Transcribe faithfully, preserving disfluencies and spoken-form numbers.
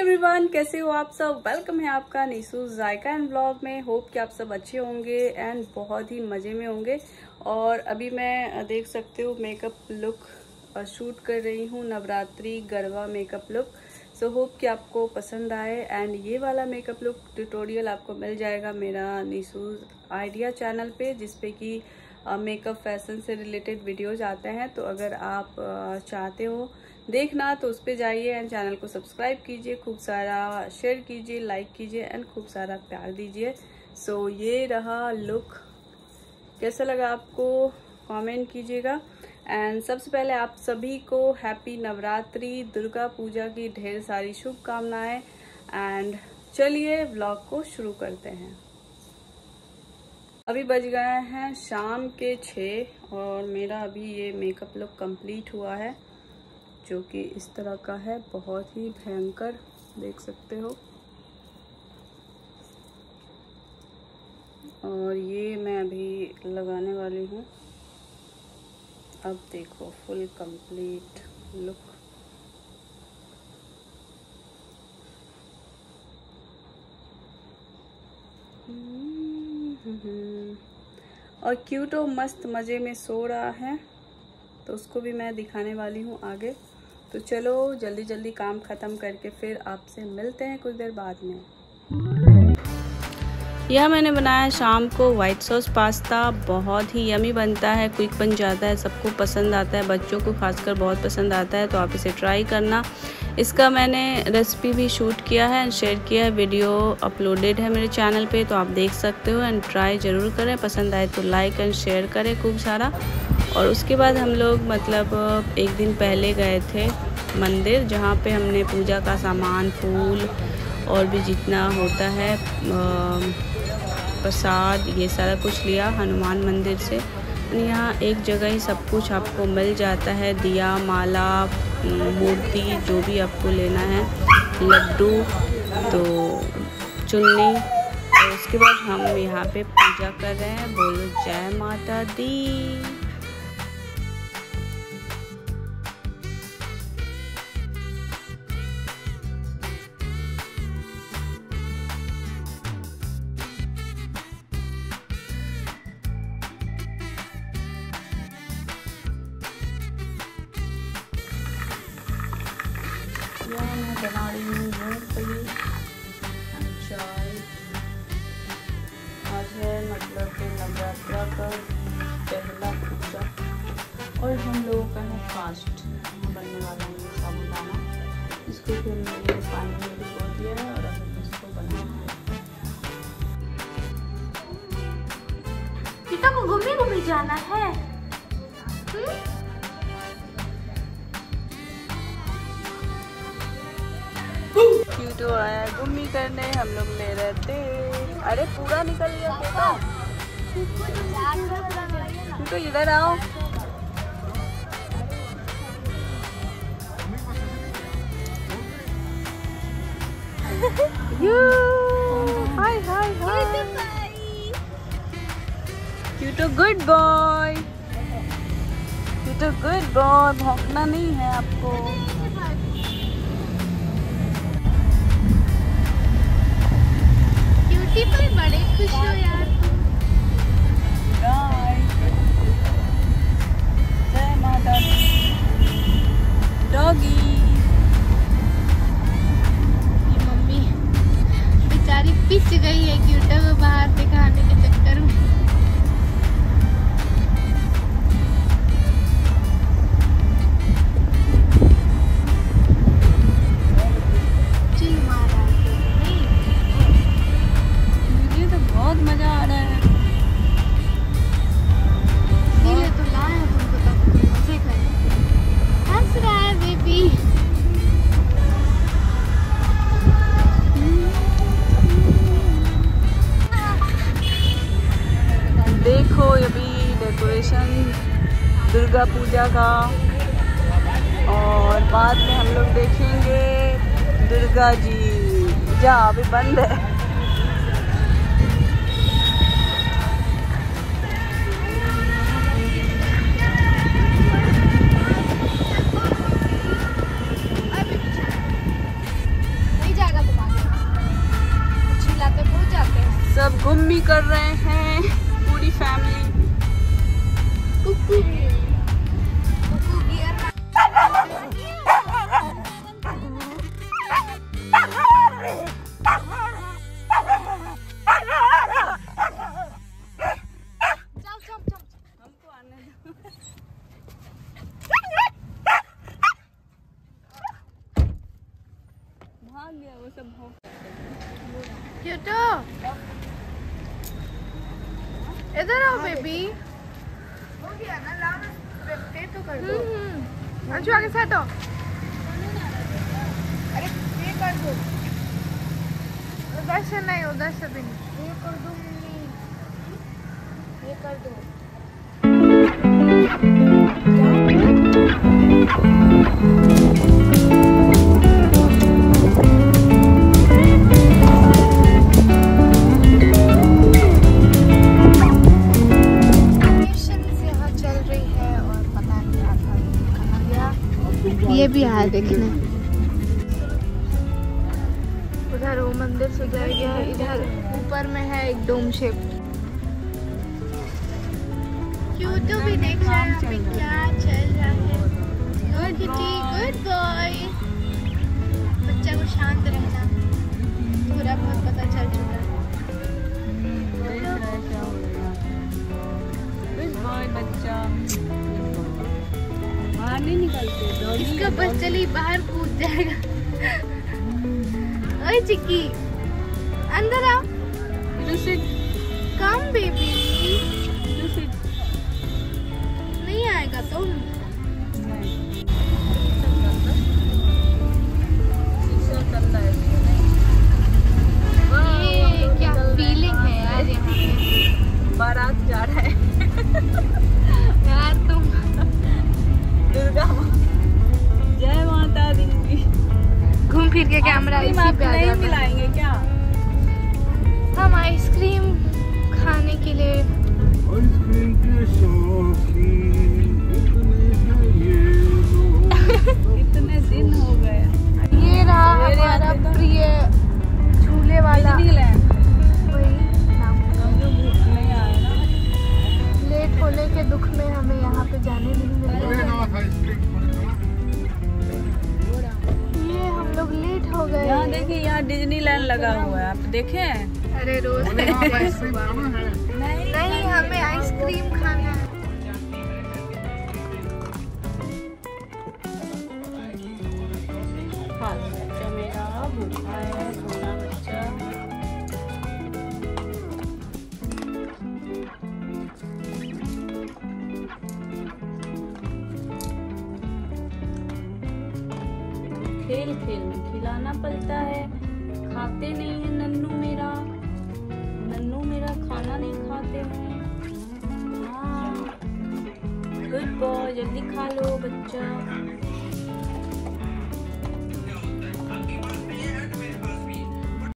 Everyone, कैसे हो आप सब। वेलकम है आपका निशू जायका एंड ब्लॉग में। होप कि आप सब अच्छे होंगे एंड बहुत ही मज़े में होंगे। और अभी मैं देख सकते हो मेकअप लुक शूट कर रही हूँ, Navratri garba makeup look. So hope कि आपको पसंद आए एंड ये वाला मेकअप लुक ट्यूटोरियल आपको मिल जाएगा मेरा निशू आइडिया चैनल पे, जिसपे कि मेकअप फैशन से रिलेटेड वीडियोज आते हैं। तो अगर आप चाहते हो देखना तो उस पर जाइए एंड चैनल को सब्सक्राइब कीजिए, खूब सारा शेयर कीजिए, लाइक कीजिए एंड खूब सारा प्यार दीजिए। सो so, ये रहा लुक, कैसा लगा आपको कमेंट कीजिएगा। एंड सबसे पहले आप सभी को हैप्पी नवरात्रि दुर्गा पूजा की ढेर सारी शुभकामनाएं। एंड चलिए व्लॉग को शुरू करते हैं। अभी बज गए हैं शाम के छः और मेरा अभी ये मेकअप लुक कंप्लीट हुआ है, जो कि इस तरह का है, बहुत ही भयंकर, देख सकते हो। और ये मैं अभी लगाने वाली हूँ। अब देखो फुल कंप्लीट लुक। और क्यूटो मस्त मज़े में सो रहा है, तो उसको भी मैं दिखाने वाली हूँ आगे। तो चलो जल्दी जल्दी काम ख़त्म करके फिर आपसे मिलते हैं कुछ देर बाद में। यह मैंने बनाया शाम को वाइट सॉस पास्ता, बहुत ही यमी बनता है, क्विक बन जाता है, सबको पसंद आता है, बच्चों को खासकर बहुत पसंद आता है। तो आप इसे ट्राई करना। इसका मैंने रेसिपी भी शूट किया है एंड शेयर किया है, वीडियो अपलोडेड है मेरे चैनल पे, तो आप देख सकते हो एंड ट्राई ज़रूर करें। पसंद आए तो लाइक एंड शेयर करें खूब सारा। और उसके बाद हम लोग मतलब एक दिन पहले गए थे मंदिर, जहाँ पे हमने पूजा का सामान, फूल और भी जितना होता है प्रसाद, ये सारा कुछ लिया हनुमान मंदिर से। यहाँ एक जगह ही सब कुछ आपको मिल जाता है, दिया, माला, मूर्ति, जो भी आपको लेना है, लड्डू, तो चुन्नी। और उसके बाद हम यहाँ पे पूजा कर रहे हैं। बोलो जय माता दी। मैं बना रही हूँ मूंगफली चाय। आज है मतलब नवरात्रा का पहला पूजा और हम लोगों का है फास्ट। बनने वाला है साबुदाना, इसको फिर मैंने पानी में भिगो दिया है और अब इसको बनाना है। पिता को घूमने घूमने जाना है। हुँ? क्यूटो आया घूमी करने, हम लोग ले रहे थे। अरे पूरा निकल गया बेटा। क्यूटो इधर आओ। Hi hi hi. क्यूटो गुड बॉय, क्यूटो गुड बॉय, भौंकना नहीं है आपको। पर बड़े खुश हो यार। जय माता दी। डॉगी, ये मम्मी बेचारी पिस गई है क्यूटो को बाहर दिखाने के चक्कर में। बहुत मजा आ रहा है। इसीलिए तो लाए तुमको, तब तुम मजे करो। हंस रहा है बेबी। देखो अभी डेकोरेशन दुर्गा पूजा का, और बाद में हम लोग देखेंगे दुर्गा जी। जा अभी बंद है। सब घूमी कर रहे हैं, पूरी फैमिली। भाग गया वो सब। क्यूटो इधर आओ बेबी। हो गया ना, लाओ पे तो कर दो। हम्म अंशु आगे से हटो। अरे ये कर दो, उधर से नहीं, उधर से भी नहीं। ये कर दो मम्मी, ये कर दो। ये भी आया देखने। उधर वो मंदिर सजाया गया है, इधर ऊपर में है एक डोम शेप। क्यूटो भी देख रहा है यहाँ पे क्या चल रहा है। Good kitty, good boy. बच्चा को शांत रहना थोड़ा बहुत पता चल चुका है। बच्चा बाहर नहीं निकलते, इसका बस चली बाहर कूद जाएगा। ओए चिक्की अंदर आओ। कम बेबी, नहीं आएगा तुम। ये क्या फीलिंग है यार, यहाँ पे बारात जा रहा है यार। तुम दुर्गा जय माता दी। घूम फिर के कैमरा इसी पे आ जाता है। मिलाएंगे क्या हम आइसक्रीम खाने के लिए? आइसक्रीम के शौकीन इतने दिन हो गए। ये रहा हमारा प्रिय झूले वाला। वही नाम नहीं आया ना, लेट होने के दुख में हमें यहाँ पे जाने नहीं मिला। ये हम लोग लेट हो गए। यहाँ देखिए, यहाँ डिज्नीलैंड लगा हुआ है, आप देखें? अरे रोज नहीं, नहीं हमें आइसक्रीम खाना है। हाँ, बच्चा मेरा भूखा है, सोना बच्चा। खेल खेल में खिलाना पड़ता है, खाते नहीं है नन्नू मेरा। नन्नू मेरा खाना नहीं खाते हैं। हाँ गुड बॉय, जल्दी खा लो बच्चा।